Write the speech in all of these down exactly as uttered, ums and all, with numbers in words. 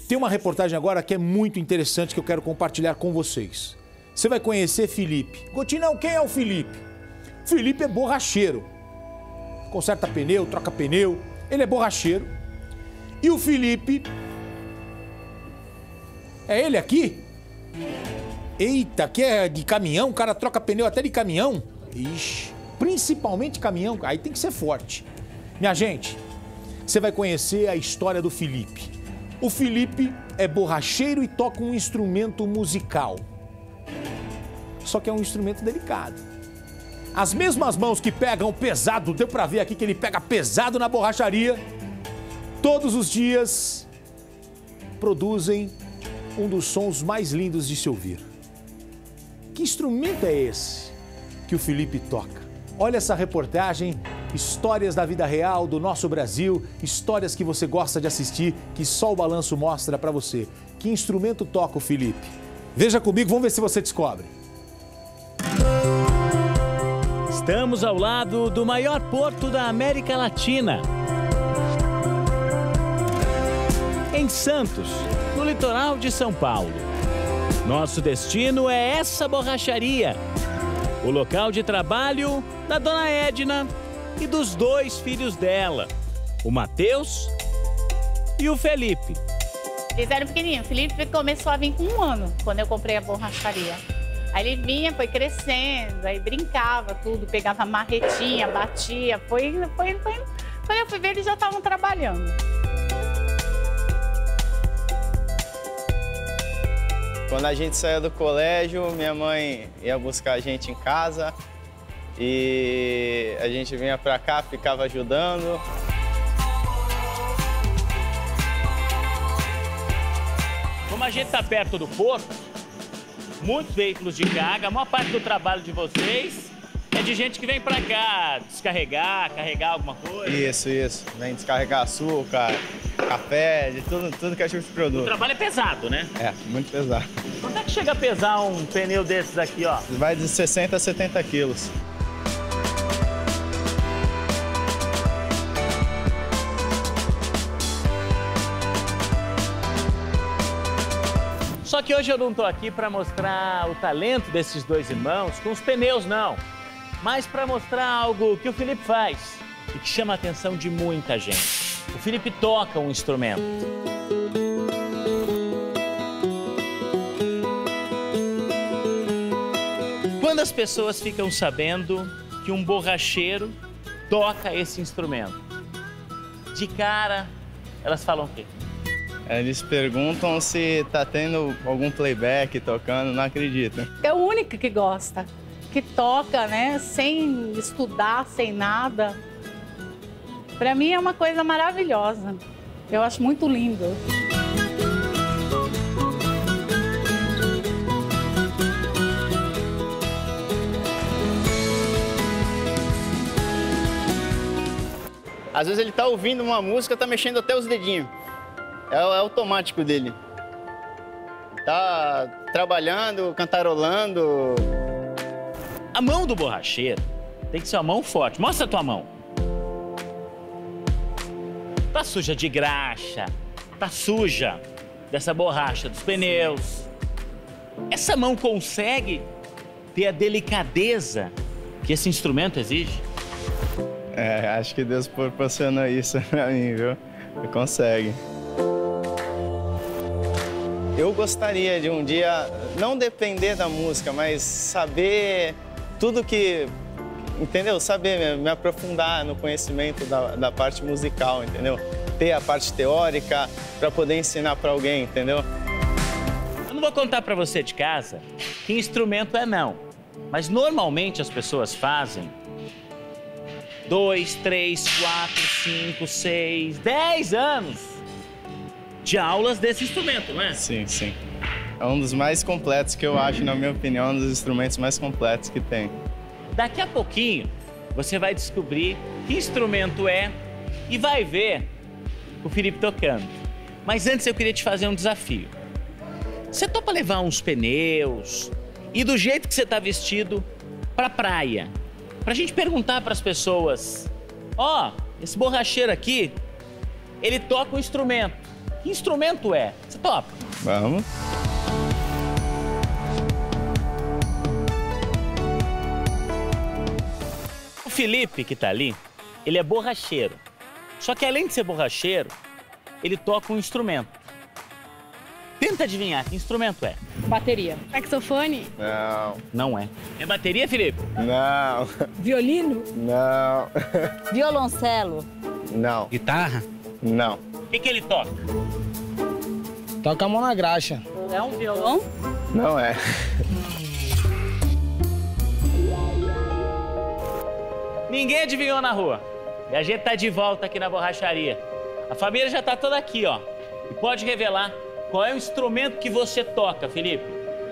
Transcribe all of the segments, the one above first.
Tem uma reportagem agora que é muito interessante que eu quero compartilhar com vocês. Você vai conhecer Felipe. Gotinão, quem é o Felipe? Felipe é borracheiro. Conserta pneu, troca pneu. Ele é borracheiro. E o Felipe... É ele aqui? Eita, que é de caminhão? O cara troca pneu até de caminhão? Ixi, principalmente caminhão. Aí tem que ser forte. Minha gente, você vai conhecer a história do Felipe. O Felipe é borracheiro e toca um instrumento musical. Só que é um instrumento delicado. As mesmas mãos que pegam pesado, deu pra ver aqui que ele pega pesado na borracharia, todos os dias produzem um dos sons mais lindos de se ouvir. Que instrumento é esse que o Felipe toca? Olha essa reportagem, histórias da vida real do nosso Brasil, histórias que você gosta de assistir, que só o Balanço mostra pra você. Que instrumento toca o Felipe? Veja comigo, vamos ver se você descobre. Estamos ao lado do maior porto da América Latina. Em Santos, no litoral de São Paulo. Nosso destino é essa borracharia, o local de trabalho da dona Edna e dos dois filhos dela, o Matheus e o Felipe. Eles eram pequenininhos. O Felipe começou a vir com um ano, quando eu comprei a borracharia. Aí ele vinha, foi crescendo, aí brincava tudo, pegava marretinha, batia, foi indo, foi indo, foi indo. Quando eu fui ver, eles já estavam trabalhando. Quando a gente saía do colégio, minha mãe ia buscar a gente em casa e a gente vinha pra cá, ficava ajudando. Como a gente tá perto do porto, muitos veículos de carga, a maior parte do trabalho de vocês é de gente que vem pra cá descarregar, carregar alguma coisa. Isso, isso. Vem descarregar açúcar, café, de tudo, tudo que é tipo de produto. O trabalho é pesado, né? É, muito pesado. Quanto é que chega a pesar um pneu desses aqui, ó? Vai de sessenta a setenta quilos. Só que hoje eu não tô aqui para mostrar o talento desses dois irmãos com os pneus, não. Mas para mostrar algo que o Felipe faz e que chama a atenção de muita gente. O Felipe toca um instrumento. Quando as pessoas ficam sabendo que um borracheiro toca esse instrumento, de cara, elas falam o quê? Eles perguntam se tá tendo algum playback tocando, não acreditam. É o único que gosta, que toca, né, sem estudar, sem nada. Para mim é uma coisa maravilhosa. Eu acho muito lindo. Às vezes ele tá ouvindo uma música, tá mexendo até os dedinhos. É, é automático dele. Tá trabalhando, cantarolando. A mão do borracheiro tem que ser uma mão forte. Mostra a tua mão. Tá suja de graxa, tá suja dessa borracha dos pneus. Essa mão consegue ter a delicadeza que esse instrumento exige? É, acho que Deus proporcionou isso pra mim, viu? Consegue. Eu gostaria de um dia não depender da música, mas saber tudo que... Entendeu? Saber me aprofundar no conhecimento da, da parte musical, entendeu? Ter a parte teórica para poder ensinar para alguém, entendeu? Eu não vou contar para você de casa que instrumento é não, mas normalmente as pessoas fazem dois, três, quatro, cinco, seis, dez anos de aulas desse instrumento, não é? Sim, sim. É um dos mais completos que eu acho, na minha opinião, um dos instrumentos mais completos que tem. Daqui a pouquinho, você vai descobrir que instrumento é e vai ver o Felipe tocando. Mas antes eu queria te fazer um desafio. Você topa levar uns pneus e do jeito que você está vestido pra praia? Pra gente perguntar para as pessoas, ó, oh, esse borracheiro aqui, ele toca um instrumento. Que instrumento é? Você topa? Vamos. O Felipe, que tá ali, ele é borracheiro. Só que além de ser borracheiro, ele toca um instrumento. Tenta adivinhar que instrumento é. Bateria. Saxofone? Não. Não é. É bateria, Felipe? Não. Violino? Não. Violoncelo? Não. Guitarra? Não. O que, que ele toca? Toca a mão na graxa. É um violão? Não é. Ninguém adivinhou na rua. E a gente tá de volta aqui na borracharia. A família já tá toda aqui, ó. E pode revelar qual é o instrumento que você toca, Felipe.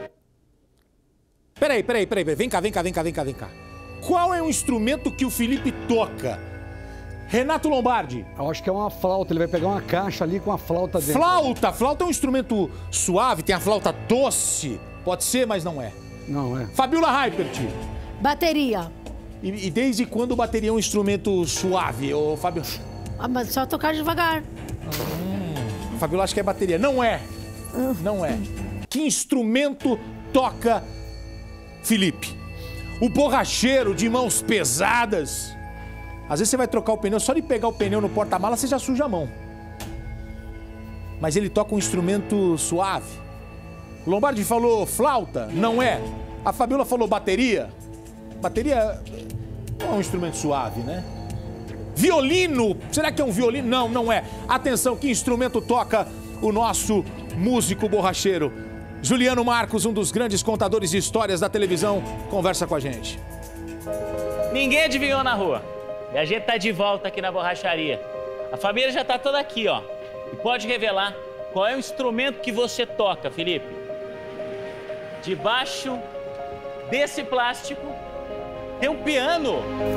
Peraí, peraí, peraí, peraí. Vem cá, vem cá, vem cá, vem cá, vem cá. Qual é o instrumento que o Felipe toca? Renato Lombardi. Eu acho que é uma flauta. Ele vai pegar uma caixa ali com a flauta dentro. Flauta! Flauta é um instrumento suave, tem a flauta doce. Pode ser, mas não é. Não, é. Fabiola Heipert. Bateria. E, e desde quando bateria é um instrumento suave, ô Fabio? Ah, mas só tocar devagar. Hum, Fabiola acha que é bateria. Não é. Não é. Que instrumento toca Felipe? O borracheiro de mãos pesadas. Às vezes você vai trocar o pneu, só de pegar o pneu no porta-mala você já suja a mão. Mas ele toca um instrumento suave. O Lombardi falou flauta, não é. A Fabiola falou bateria. Bateria não é um instrumento suave, né? Violino, será que é um violino? Não, não é. Atenção, que instrumento toca o nosso músico borracheiro? Juliano Marcos, um dos grandes contadores de histórias da televisão, conversa com a gente. Ninguém adivinhou na rua. E a gente tá de volta aqui na borracharia. A família já tá toda aqui, ó. E pode revelar qual é o instrumento que você toca, Felipe. Debaixo desse plástico tem um piano.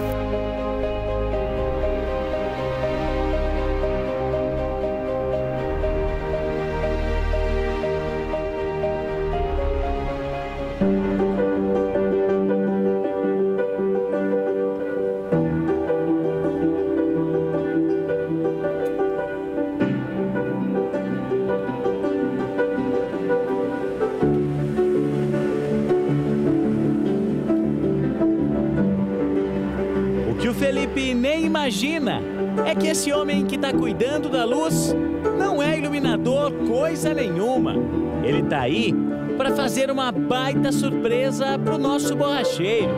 Felipe nem imagina é que esse homem que está cuidando da luz não é iluminador coisa nenhuma. Ele tá aí para fazer uma baita surpresa pro nosso borracheiro.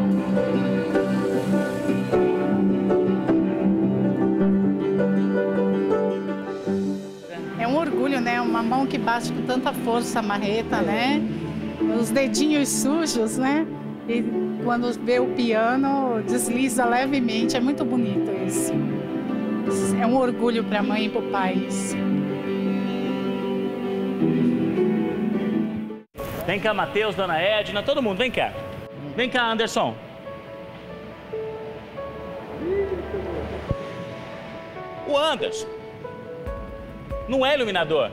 É um orgulho, né? Uma mão que bate com tanta força a marreta, né? Os dedinhos sujos, né? E quando vê o piano, desliza levemente. É muito bonito isso. É um orgulho para a mãe e para o pai isso. Vem cá, Matheus, Dona Edna, todo mundo, vem cá. Vem cá, Anderson. O Anderson não é iluminador.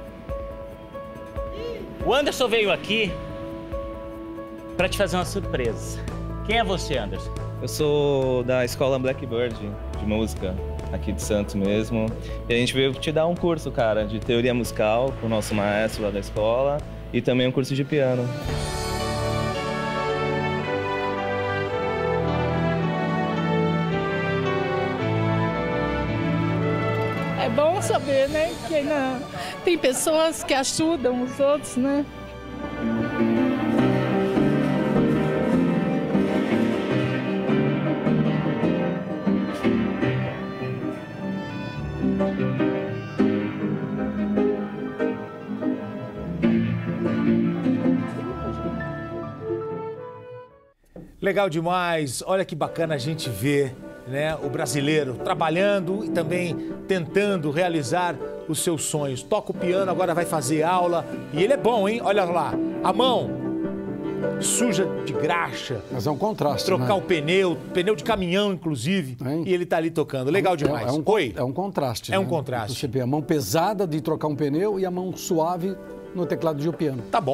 O Anderson veio aqui para te fazer uma surpresa. Quem é você, Anderson? Eu sou da escola Blackbird de música, aqui de Santos mesmo. E a gente veio te dar um curso, cara, de teoria musical com o nosso maestro lá da escola e também um curso de piano. É bom saber, né, que ainda tem pessoas que ajudam os outros, né? Legal demais, olha que bacana a gente ver, né, o brasileiro trabalhando e também tentando realizar os seus sonhos. Toca o piano, agora vai fazer aula e ele é bom, hein? Olha lá, a mão suja de graxa. Mas é um contraste, Trocar né? o pneu, pneu de caminhão, inclusive, Hein? e ele tá ali tocando. Legal demais. É, é um, Oi? É um contraste. É um né? contraste. Você vê a mão pesada de trocar um pneu e a mão suave no teclado de um piano. Tá bom.